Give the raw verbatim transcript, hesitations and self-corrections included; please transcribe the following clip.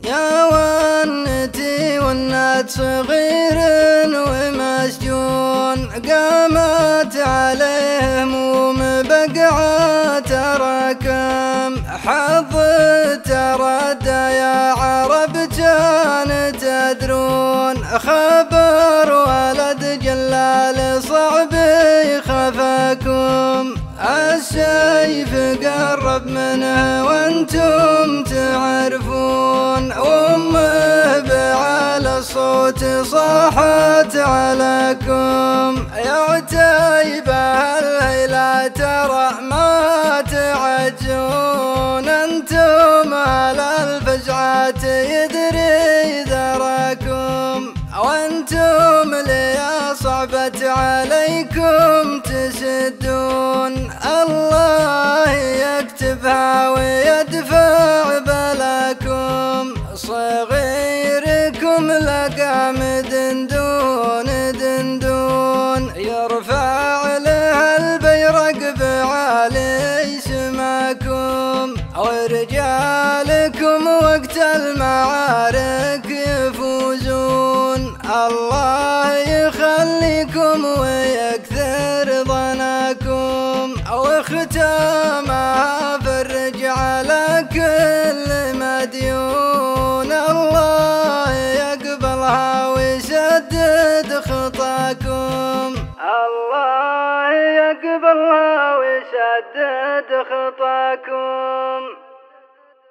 يا ونتي والنات صغير ومسجون، قامت عليه هموم بقعة تراكم، حظ تردى يا عرب كان تدرون، خبر ولد جلال صعب خفاكم، السيف قرب منه وانتم تعرفون، وامه بعلى الصوت صاحت عليكم، يا عتيبة الليلة ترى ما تعجون، انتم على الفزعات يدري ذراكم، وانتم لي صعبت عليكم تسدون، الله يكتبها ويدفع بلاكم، صغيركم لقام دندون دندون، يرفع له البيرق بعالي سماكم، ورجالكم وقت المعارك يفوزون، الله يخليكم ويكثر ضناكم، وختامها فرج على كل مديون، الله يقبلها ويسدد خطاكم، الله يقبلها ويسدد خطاكم.